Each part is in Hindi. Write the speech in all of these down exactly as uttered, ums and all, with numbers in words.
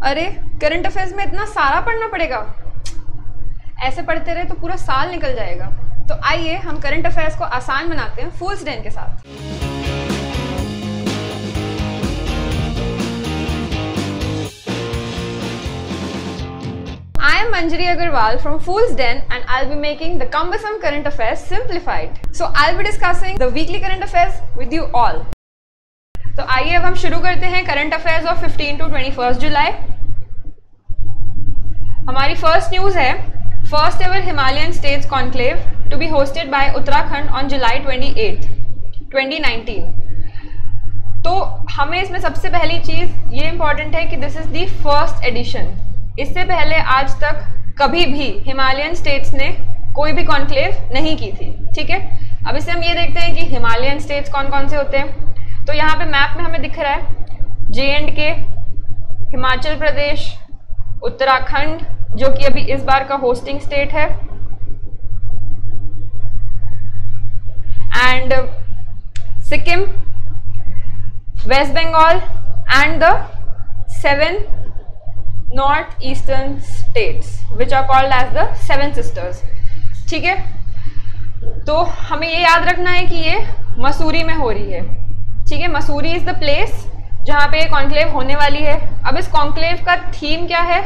अरे करंट अफेयर्स में इतना सारा पढ़ना पड़ेगा, ऐसे पढ़ते रहे तो पूरा साल निकल जाएगा। तो आइए हम करंट अफेयर्स को आसान बनाते हैं फूल्स डेन के साथ। I am Manjari Agarwal from FoolsDen and I'll be making the cumbersome current affairs simplified. So I'll be discussing the weekly current affairs with you all. तो आइए अब हम शुरू करते हैं current affairs of fifteen to twenty first July. हमारी फर्स्ट न्यूज है first ever Himalayan states conclave to be hosted by Uttarakhand on July twenty eight twenty nineteen. तो हमें इसमें सबसे पहली चीज ये इंपॉर्टेंट है कि this is the first edition. इससे पहले आज तक कभी भी हिमालयन स्टेट्स ने कोई भी कॉन्क्लेव नहीं की थी। ठीक है, अब इससे हम ये देखते हैं कि हिमालयन स्टेट्स कौन कौन से होते हैं। तो यहाँ पे मैप में हमें दिख रहा है जे एंड के, हिमाचल प्रदेश, उत्तराखंड जो कि अभी इस बार का होस्टिंग स्टेट है, and Sikkim, West Bengal and the seven north eastern states which are called as the seven sisters. ठीक है, तो हमें ये याद रखना है कि ये मसूरी में हो रही है। ठीक है, मसूरी इज द प्लेस जहाँ पे ये कॉन्क्लेव होने वाली है। अब इस कॉन्क्लेव का थीम क्या है?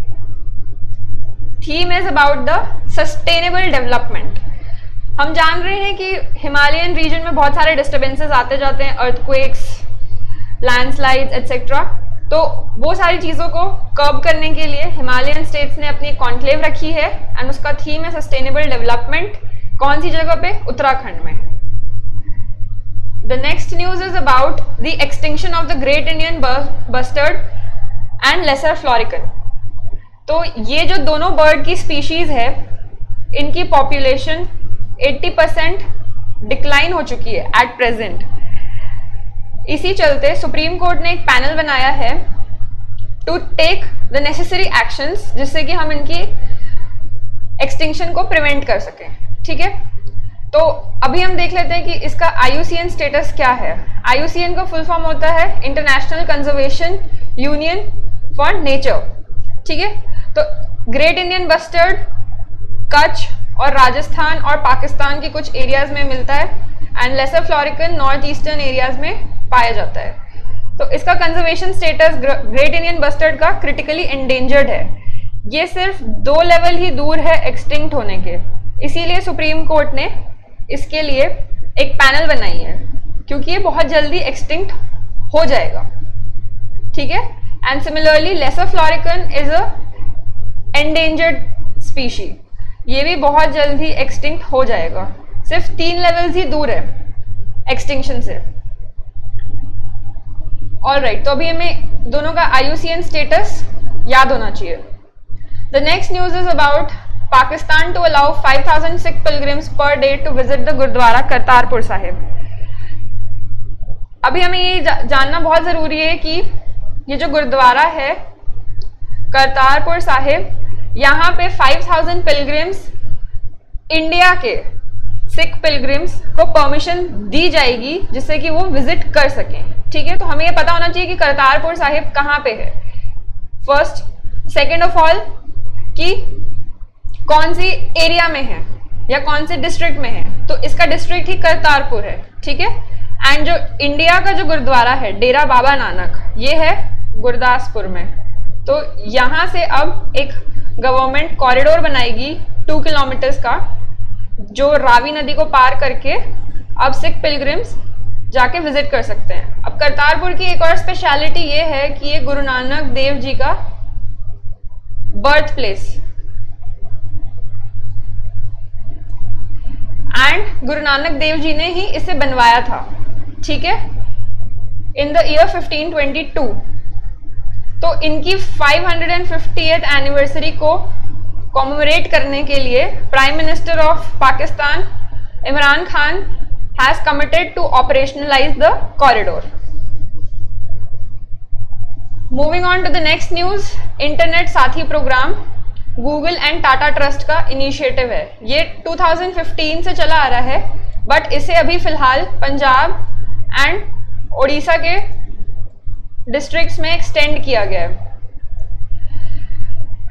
Theme is about the sustainable development. हम जान रहे हैं कि हिमालयन रीजन में बहुत सारे डिस्टर्बेंसेस आते जाते हैं, अर्थक्वेक्स, लैंडस्लाइड्स एटसेट्रा। तो वो सारी चीज़ों को कर्ब करने के लिए हिमालयन स्टेट्स ने अपनी कॉन्क्लेव रखी है एंड उसका थीम है सस्टेनेबल डेवलपमेंट। कौन सी जगह पे? उत्तराखंड में। The next news is about the extinction of the great Indian bustard and lesser florican. तो ये जो दोनों बर्ड की स्पीशीज है, इनकी पॉपुलेशन अस्सी परसेंट डिक्लाइन हो चुकी है एट प्रेजेंट। इसी चलते सुप्रीम कोर्ट ने एक पैनल बनाया है to take the necessary actions जिससे कि हम इनकी एक्सटिंक्शन को प्रिवेंट कर सकें। ठीक है, तो अभी हम देख लेते हैं कि इसका I U C N status क्या है। आई यू सी एन का फुल फॉर्म होता है International Conservation Union for Nature. ठीक है, तो ग्रेट इंडियन बस्टर्ड कच्छ और राजस्थान और पाकिस्तान के कुछ एरियाज में मिलता है and lesser florican north eastern areas में पाया जाता है। तो इसका conservation status great Indian bustard का क्रिटिकली एंडेंजर्ड है। ये सिर्फ दो लेवल ही दूर है एक्सटिंक्ट होने के, इसीलिए सुप्रीम कोर्ट ने इसके लिए एक पैनल बनाई है क्योंकि ये बहुत जल्दी एक्सटिंक्ट हो जाएगा। ठीक है, and similarly lesser florican is a endangered species, ये भी बहुत जल्दी एक्सटिंक्ट हो जाएगा। सिर्फ तीन लेवल्स ही दूर है एक्सटिंक्शन से। ऑल राइट, तो अभी हमें दोनों का I U C N status याद होना चाहिए। The next news is about Pakistan to allow five thousand Sikh pilgrims per day to visit the Gurdwara Kartarpur Sahib. अभी हमें ये जा, जानना बहुत जरूरी है कि ये जो गुरुद्वारा है करतारपुर साहिब, यहाँ पे फाइव थाउजेंड पिलग्रिम्स इंडिया के सिख पिलग्रिम्स को परमिशन दी जाएगी जिससे कि वो विजिट कर सकें। ठीक है, तो हमें ये पता होना चाहिए कि करतारपुर साहिब कहाँ पे है फर्स्ट। सेकेंड ऑफ ऑल कि कौन सी एरिया में है या कौन से डिस्ट्रिक्ट में है, तो इसका डिस्ट्रिक्ट ही करतारपुर है। ठीक है, एंड जो इंडिया का जो गुरुद्वारा है डेरा बाबा नानक, ये है गुरदासपुर में। तो यहाँ से अब एक गवर्नमेंट कॉरिडोर बनाएगी टू किलोमीटर्स का, जो रावी नदी को पार करके अब सिख पिलग्रिम्स जाके विजिट कर सकते हैं। अब करतारपुर की एक और स्पेशलिटी ये है कि ये गुरु नानक देव जी का birth place and Guru Nanak Dev ji ने ही इसे बनवाया था। ठीक है, in the year fifteen twenty two. तो इनकी फाइव हंड्रेड फिफ्टियथ एनिवर्सरी को कॉमेमोरेट करने के लिए prime minister of Pakistan Imran Khan has committed to operationalize the corridor. Moving on to the next news, internet Saathi programme Google and Tata trust का इनिशिएटिव है। ये टू थाउजेंड फिफ्टीन से चला आ रहा है, बट इसे अभी फिलहाल पंजाब एंड उड़ीसा के डिस्ट्रिक्ट्स में एक्सटेंड किया गया है।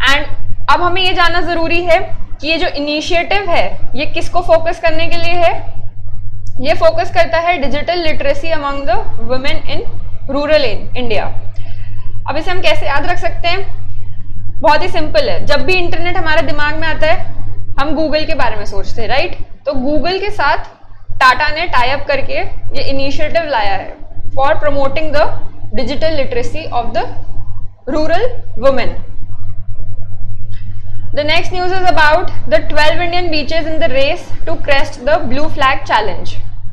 एंड अब हमें ये जानना जरूरी है कि ये जो इनिशिएटिव है ये किसको फोकस करने के लिए है। ये फोकस करता है digital literacy among the women in rural India. अब इसे हम कैसे याद रख सकते हैं? बहुत ही सिंपल है। जब भी इंटरनेट हमारे दिमाग में आता है हम गूगल के बारे में सोचते हैं, राइट? तो गूगल के साथ टाटा ने टाई अप करके ये इनिशिएटिव लाया है for promoting the digital literacy of the rural women. The next news is about the twelve Indian beaches in the race to crest the blue flag challenge.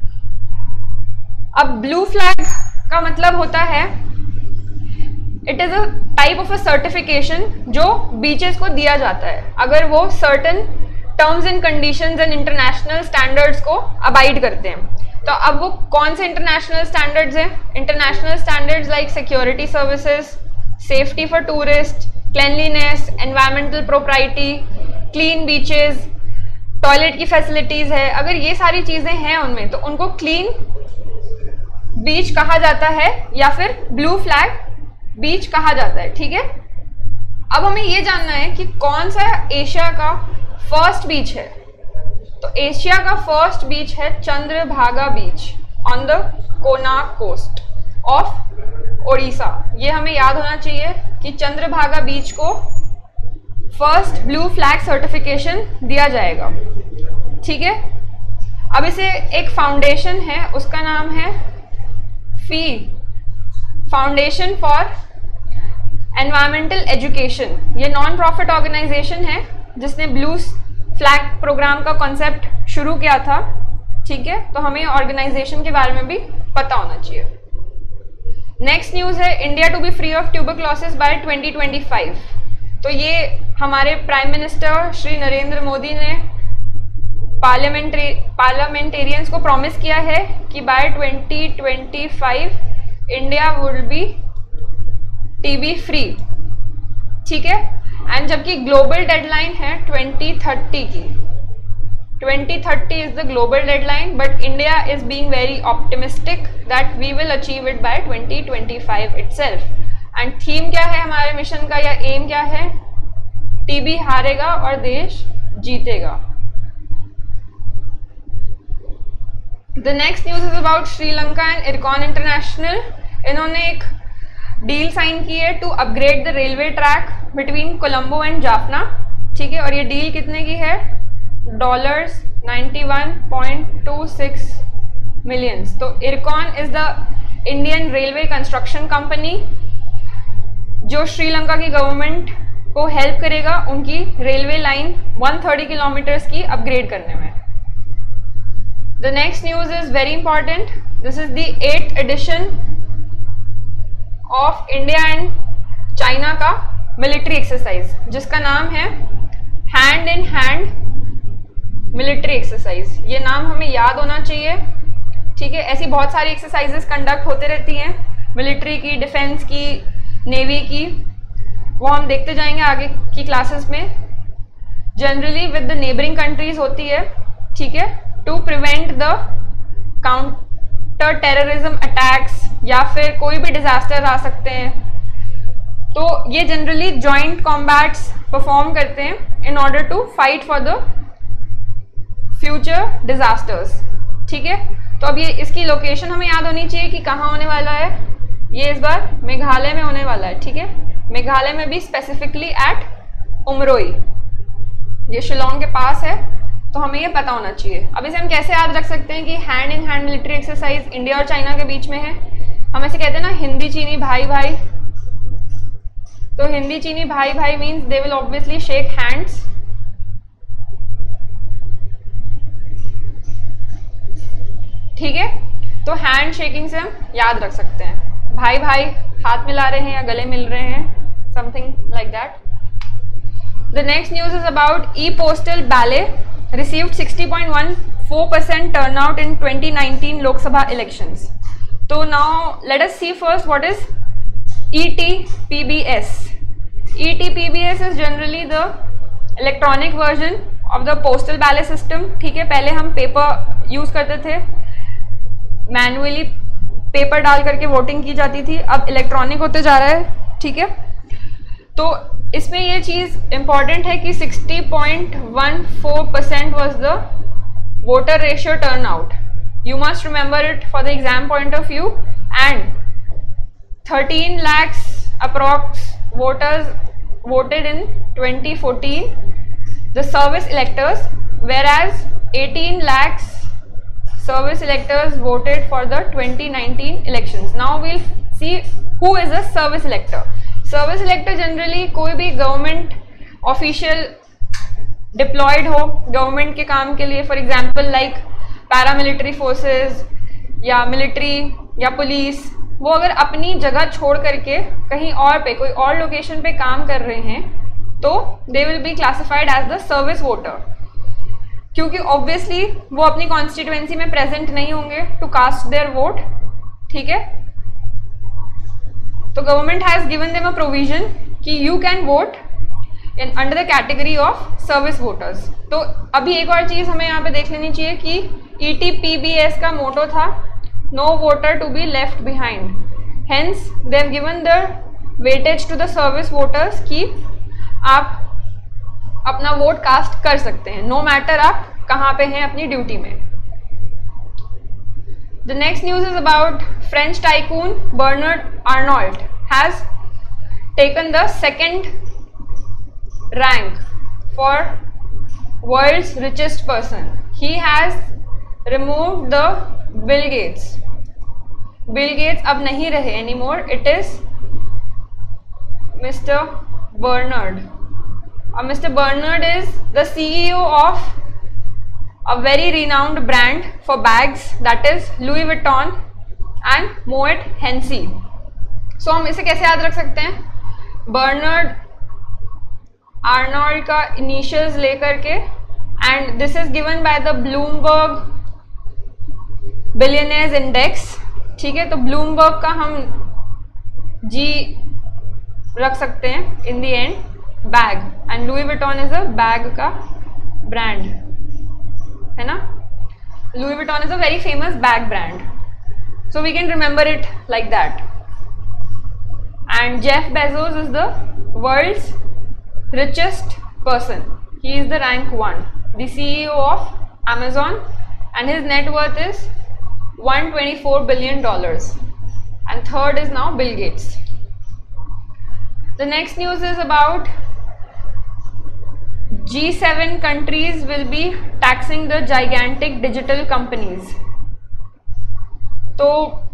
अब blue flag का मतलब होता है it is a type of a certification जो beaches को दिया जाता है अगर वो certain terms and conditions and international standards को abide करते हैं। तो अब वो कौन से international standards हैं? International standards like security services, safety for tourists, cleanliness, environmental propriety, clean beaches, toilet की फैसिलिटीज है। अगर ये सारी चीजें हैं उनमें तो उनको क्लीन बीच कहा जाता है या फिर ब्लू फ्लैग बीच कहा जाता है, ठीक है? अब हमें ये जानना है कि कौन सा एशिया का फर्स्ट बीच है। तो एशिया का फर्स्ट बीच है Chandrabhaga beach on the Konark coast of Odisha. ये हमें याद होना चाहिए कि चंद्रभागा बीच को फर्स्ट ब्लू फ्लैग सर्टिफिकेशन दिया जाएगा, ठीक है? अब इसे एक फाउंडेशन है, उसका नाम है Fee Foundation for Environmental Education. ये नॉन प्रॉफिट ऑर्गेनाइजेशन है जिसने ब्लू फ्लैग प्रोग्राम का कॉन्सेप्ट शुरू किया था, ठीक है? तो हमें ऑर्गेनाइजेशन के बारे में भी पता होना चाहिए। नेक्स्ट न्यूज़ है India to be free of tuberculosis by twenty twenty five. तो ये हमारे प्राइम मिनिस्टर श्री नरेंद्र मोदी ने पार्लियामेंट्री पार्लियामेंटेरियंस को प्रॉमिस किया है कि by twenty twenty five India would be TB free, ठीक है? एंड जबकि ग्लोबल डेडलाइन है ट्वेंटी थर्टी की। twenty thirty is the global deadline, but India is being very optimistic that we will achieve it by twenty twenty-five itself. And theme क्या है हमारे मिशन का या एम क्या है? टीबी हारेगा और देश जीतेगा। The next news is about Sri Lanka and IRCON International. इन्होंने एक डील साइन की है to upgrade the railway track between Colombo and Jaffna, ठीक है? और ये डील कितने की है? Dollars ninety one point two six millions. तो IRCON is the Indian railway construction company जो श्रीलंका की गवर्नमेंट को हेल्प करेगा उनकी रेलवे लाइन एक सौ तीस किलोमीटर्स की अपग्रेड करने में। The next news is very important. This is the eighth edition of India and China का मिलिट्री एक्सरसाइज जिसका नाम है hand in hand military exercise. ये नाम हमें याद होना चाहिए, ठीक है? ऐसी बहुत सारी एक्सरसाइजेस कंडक्ट होते रहती हैं मिलिट्री की, डिफेंस की, नेवी की, वो हम देखते जाएंगे आगे की क्लासेस में। Generally with the neighbouring countries होती है, ठीक है? To prevent the counter terrorism attacks या फिर कोई भी डिजास्टर आ सकते हैं। तो ये जनरली जॉइंट कॉम्बैट्स परफॉर्म करते हैं in order to fight for the future disasters, ठीक है? तो अब ये इसकी लोकेशन हमें याद होनी चाहिए कि कहाँ होने वाला है। ये इस बार मेघालय में होने वाला है, ठीक है? मेघालय में भी स्पेसिफिकली एट उमरोई, ये शिलोंग के पास है, तो हमें ये पता होना चाहिए। अब इसे हम कैसे याद रख सकते हैं कि hand in hand military exercise India और चाइना के बीच में है? हम ऐसे कहते हैं ना हिंदी चीनी भाई भाई। तो हिंदी चीनी भाई भाई means they will obviously shake hands, ठीक है? तो हैंड शेकिंग से हम याद रख सकते हैं भाई भाई हाथ मिला रहे हैं या गले मिल रहे हैं, something like that. The next news is about E postal ballot received sixty point one four percent turnout in twenty nineteen Lok Sabha elections. तो now let us see first what is E T P B S. E T P B S is generally the electronic version of the postal ballot system, ठीक है? पहले हम पेपर यूज करते थे, मैनुअली पेपर डाल करके वोटिंग की जाती थी, अब इलेक्ट्रॉनिक होते जा रहा है, ठीक है? तो इसमें ये चीज़ इम्पॉर्टेंट है कि sixty point one four percent was the voter ratio turn out. You must remember it for the exam point of view. And thirteen lakhs approx voters voted in twenty fourteen, the service electors, whereas eighteen lakhs service electors voted for the twenty nineteen elections. Now we'll see who is a service elector. Service elector generally कोई भी government official deployed हो government के काम के लिए, for example like paramilitary forces या मिलिट्री या पुलिस, वो अगर अपनी जगह छोड़ करके कहीं और पे कोई और लोकेशन पे काम कर रहे हैं तो they will be classified as the service voter, क्योंकि ऑब्वियसली वो अपनी कॉन्स्टिट्यूएंसी में प्रेजेंट नहीं होंगे टू कास्ट देयर वोट. ठीक है, तो government has given them a provision कि you can vote in under the category of service voters. तो अभी एक और चीज़ हमें यहाँ पे देख लेनी चाहिए कि E T P B S का मोटो था no voter to be left behind. Hence they have given the weightage to the service voters कि आप अपना वोट कास्ट कर सकते हैं नो मैटर आप कहाँ पे हैं अपनी ड्यूटी में. The next news is about French tycoon Bernard Arnault has taken the second rank for world's richest person. He has removed the Bill Gates. Bill Gates अब नहीं रहे anymore. It is Mister Bernard. Uh, Mister Bernard is the C E O of a very renowned brand for bags, that is Louis Vuitton and Moet Hennessy. So हम इसे कैसे याद रख सकते हैं? Bernard आर्नोल्ड का इनिशियल्स लेकर के, and this is given by the Bloomberg billionaires index. ठीक है, तो ब्लूमबर्ग का हम जी रख सकते हैं in the end bag, and Louis Vuitton is a bag का ब्रांड है ना. Louis Vuitton is a very famous bag brand, so we can remember it like that. And Jeff Bezos is the world's richest person. He is the rank one, the C E O of Amazon, and his net worth is one hundred twenty-four billion dollars. And third is now Bill Gates. The next news is about G seven countries will be taxing the gigantic digital companies. So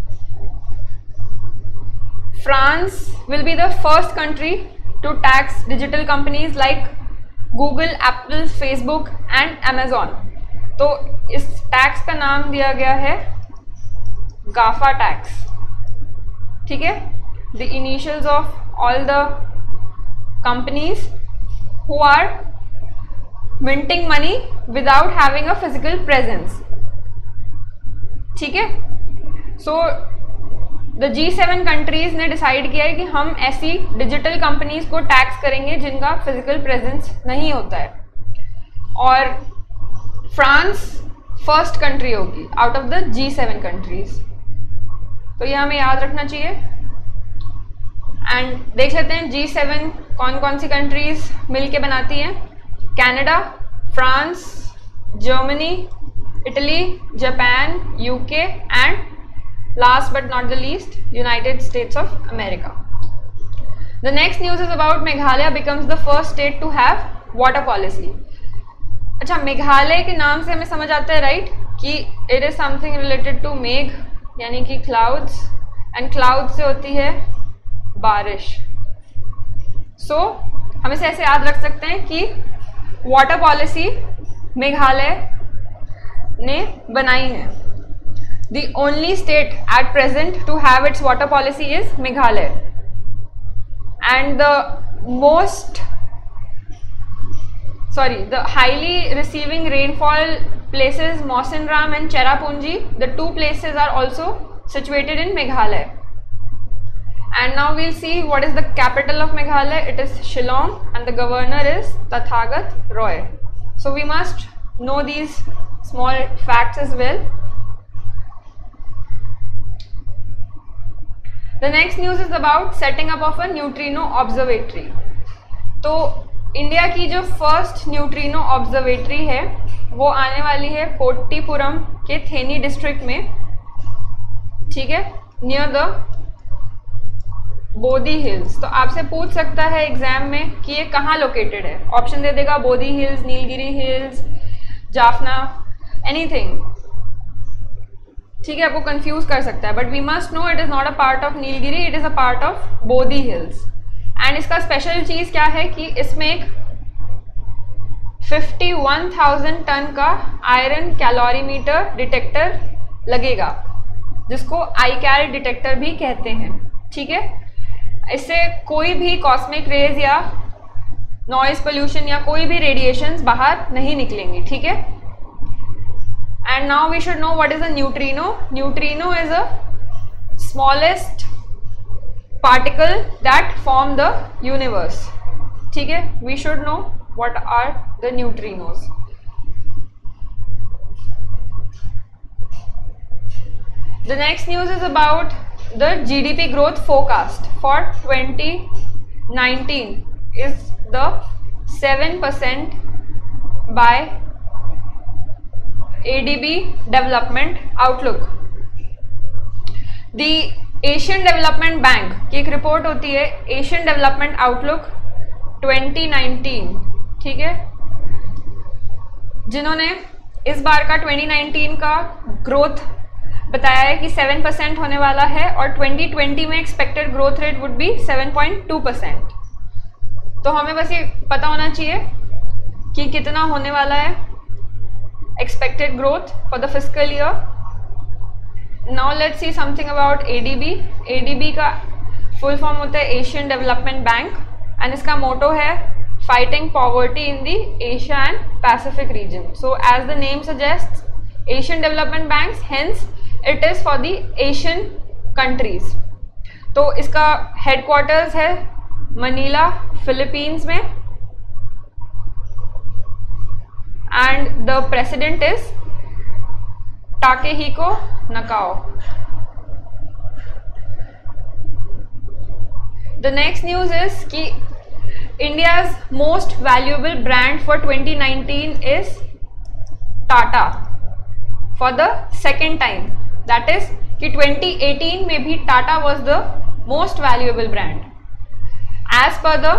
France will be the first country to tax digital companies like Google, Apple, Facebook and Amazon. तो इस टैक्स का नाम दिया गया है गाफा टैक्स. ठीक है, the initials of all the companies who are minting money without having a physical presence. ठीक है, so the G seven countries ने डिसाइड किया है कि हम ऐसी डिजिटल कंपनीज को टैक्स करेंगे जिनका फिजिकल प्रेजेंस नहीं होता है, और फ्रांस फर्स्ट कंट्री होगी out of the G seven countries. तो ये हमें याद रखना चाहिए. एंड देख लेते हैं जी सेवन कौन कौन सी कंट्रीज मिलके बनाती हैं. Canada, France, Germany, Italy, Japan, UK and last but not the least United States of America. The next news is about Meghalaya becomes the first state to have water policy. अच्छा, मेघालय के नाम से हमें समझ आता है राइट right? कि it is something related to मेघ यानी कि clouds, and clouds से होती है बारिश. So हम इसे ऐसे याद रख सकते हैं कि वाटर पॉलिसी मेघालय ने बनाई है. The only state at present to have its water policy is Meghalaya, and the most sorry the highly receiving rainfall places Mawsynram and Cherrapunji, the two places are also situated in Meghalaya. And now we'll see what is the capital of Meghalaya. It is Shillong and the governor is Tathagat Roy. So we must know these small facts as well. The next news is about setting up of a neutrino observatory. तो इंडिया की जो फर्स्ट न्यूट्रिनो ऑब्जर्वेटरी है वो आने वाली है पोट्टीपुरम के थेनी डिस्ट्रिक्ट में, ठीक है, नियर द बोधी हिल्स। तो आपसे पूछ सकता है एग्जाम में कि ये कहाँ लोकेटेड है। ऑप्शन दे देगा Bodhi hills, Nilgiri hills, Jaffna, anything, ठीक है, आपको कंफ्यूज कर सकता है। But we must know it is not a part of Nilgiri, it is a part of Bodhi hills. And इसका स्पेशल चीज क्या है कि इसमें एक इक्यावन हज़ार टन का आयरन कैलोरीमीटर डिटेक्टर लगेगा, जिसको आईकैल डिटेक्टर भी कहते हैं, ठीक है। इससे कोई भी कॉस्मिक रेज या नॉइज पोल्यूशन या कोई भी रेडिएशंस बाहर नहीं निकलेंगी, ठीक है। And now we should know what is a neutrino. Neutrino is a smallest particle that form the universe. ठीक है, we should know what are the neutrinos. The next news is about the G D P growth forecast for twenty nineteen is the seven percent by A D B Development Outlook. The Asian Development Bank की एक रिपोर्ट होती है Asian Development Outlook twenty nineteen, ठीक है, जिन्होंने इस बार का twenty nineteen का ग्रोथ बताया है कि seven percent होने वाला है और twenty twenty में expected growth rate would be seven point two percent। तो हमें बस ये पता होना चाहिए कि कितना होने वाला है expected growth for the fiscal year. Now let's see something about A D B. A D B का full form होता है Asian Development Bank and इसका motto है fighting poverty in the Asia and Pacific region. So as the name suggests, Asian Development Banks, hence it is for the Asian countries. तो इसका headquarters है मनीला, फिलीपींस में, and the president is Takehiko Nakao. The next news is कि India's most valuable brand for twenty nineteen is Tata for the second time. That is कि twenty eighteen में भी Tata was the most valuable brand. As per the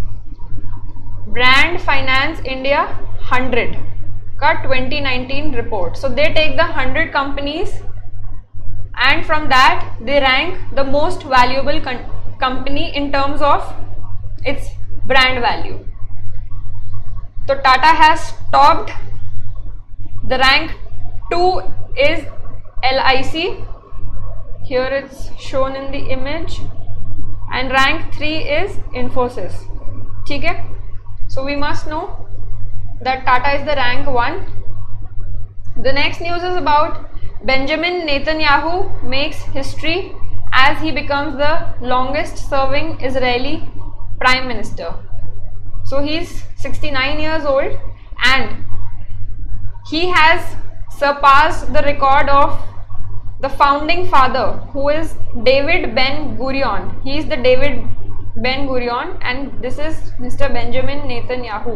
Brand Finance India one hundred का twenty nineteen report. So they take the one hundred companies and from that they rank the most valuable company in terms of its brand value. So Tata has topped. The rank two is L I C. Here it's shown in the image. And rank three is Infosys. ठीक है? So we must know that Tata is the rank one. The next news is about Benjamin Netanyahu makes history as he becomes the longest serving Israeli Prime Minister. So he is sixty-nine years old and he has surpassed the record of the founding father, who is David Ben Gurion. He is the David Ben Gurion and this is Mister Benjamin Netanyahu.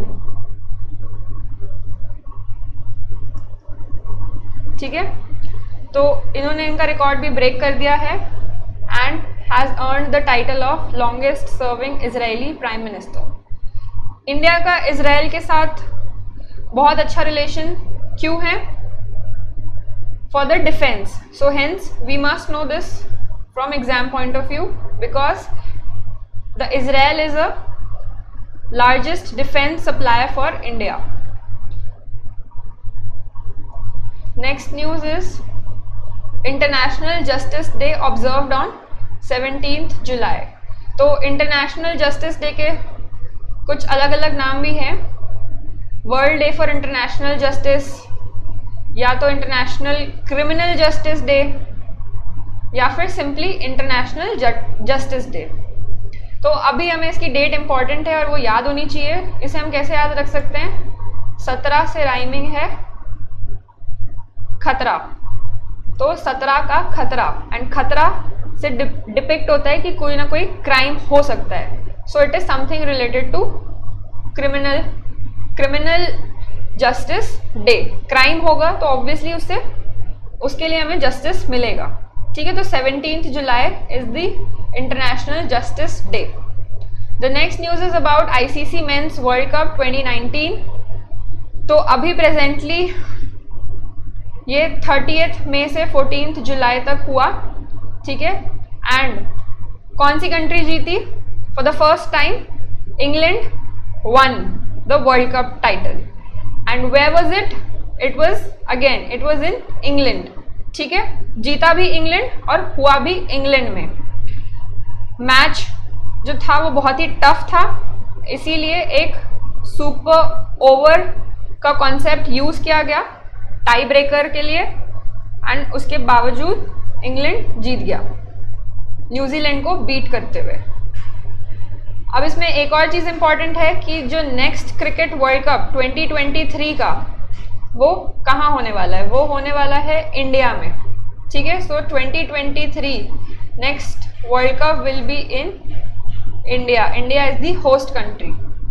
ठीक है, तो इन्होंने इनका रिकॉर्ड भी ब्रेक कर दिया है and has earned the title of longest serving Israeli prime minister. India का इजराइल के साथ बहुत अच्छा रिलेशन क्यों है? For the defence. So hence we must know this from exam point of view because the Israel is a largest defence supplier for India. Next news is International Justice Day observed on seventeenth July. तो International Justice Day के कुछ अलग अलग नाम भी हैं। World Day for International Justice, या तो International Criminal Justice Day, या फिर Simply International Justice Day। तो अभी हमें इसकी डेट इम्पॉर्टेंट है और वो याद होनी चाहिए। इसे हम कैसे याद रख सकते हैं? सत्रह से राइमिंग है खतरा, तो सत्रह का खतरा एंड खतरा से डिपिक्ट होता है कि कोई ना कोई क्राइम हो सकता है। So it is something related to criminal criminal justice day. Crime होगा तो ऑब्वियसली उससे उसके लिए हमें जस्टिस मिलेगा, ठीक है। तो seventeenth July is the international justice day. The next news is about ICC men's world cup twenty nineteen. तो अभी प्रेजेंटली ये थर्टियथ मई से फोर्टीन्थ जुलाई तक हुआ, ठीक है। एंड कौन सी कंट्री जीती? For the first time England won the world cup title. And where was it? It was again it was in England, ठीक है। जीता भी इंग्लैंड और हुआ भी इंग्लैंड में। मैच जो था वो बहुत ही टफ था, इसीलिए एक सुपर ओवर का कॉन्सेप्ट यूज किया गया टाई ब्रेकर के लिए, एंड उसके बावजूद इंग्लैंड जीत गया न्यूजीलैंड को बीट करते हुए। अब इसमें एक और चीज़ इंपॉर्टेंट है कि जो next cricket world cup twenty twenty three का वो कहाँ होने वाला है? वो होने वाला है इंडिया में, ठीक है। So twenty twenty three next world cup will be in India. India is the host country,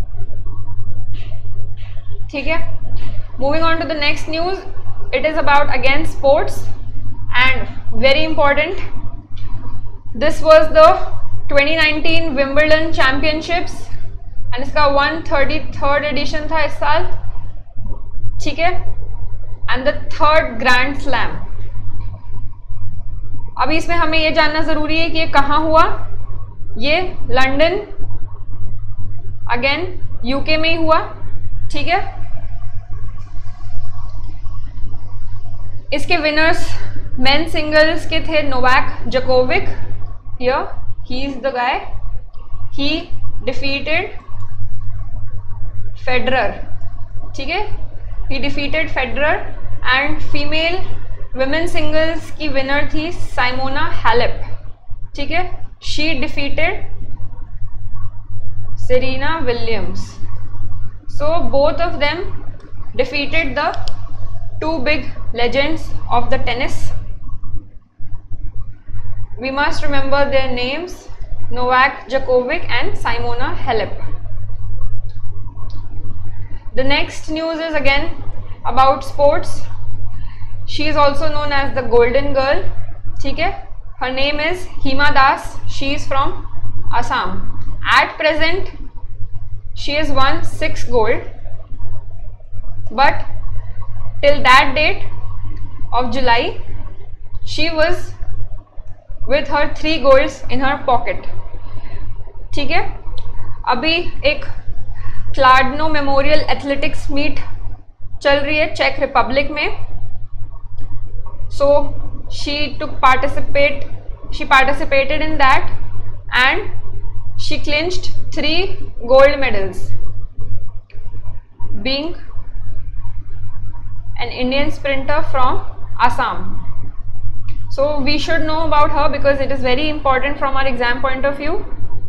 ठीक है। Moving on to the next news, it is about again sports and very important, this was the twenty nineteen Wimbledon championships and इसका वन थर्टी थर्ड एडिशन था इस साल, ठीक है। And the third grand slam. अभी इसमें हमें यह जानना जरूरी है कि ये कहाँ हुआ। ये लंदन अगेन यूके में ही हुआ, ठीक है। इसके विनर्स मेन सिंगल्स के थे Novak Djokovic, here he is the guy, he defeated Federer, ठीक है। He defeated Federer. And female women singles की विनर थी साइमोना हालेप, ठीक है। She defeated Serena Williams. So both of them defeated the two big legends of the tennis. We must remember their names, Novak Djokovic and Simona Halep. The next news is again about sports. She is also known as the Golden Girl, ठीक है। Her name is Hima Das. She is from Assam. At present, she has won six gold, but till that date of July, she was with her three golds in her pocket, ठीक है। अभी एक क्लाडनो मेमोरियल एथलेटिक्स मीट चल रही है चेक रिपब्लिक में। So she took participate she participated in that and she clinched three gold medals, being an Indian sprinter from Assam. So we should know about her because it is very important from our exam point of view.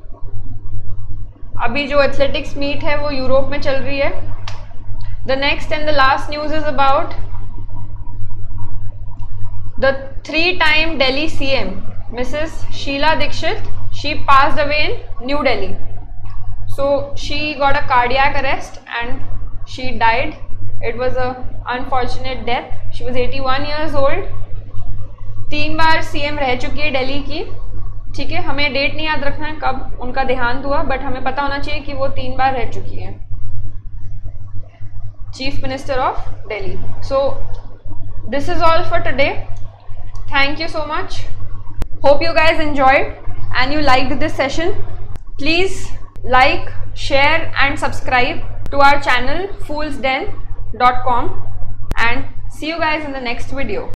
अभी जो एथलेटिक्स मीट है वो यूरोप में चल रही है। The next and the last news is about the three-time Delhi C M, Missus Sheila Dikshit. She passed away in New Delhi. So she got a cardiac arrest and she died. It was a unfortunate death. She was eighty-one years old. तीन बार सीएम रह चुकी है दिल्ली की, ठीक है। हमें डेट नहीं याद रखना है कब उनका देहांत हुआ, बट हमें पता होना चाहिए कि वो तीन बार रह चुकी है chief minister of Delhi. So this is all for today. Thank you so much. Hope you guys enjoyed and you liked this session. Please like, share and subscribe to our channel fools den dot com and see you guys in the next video.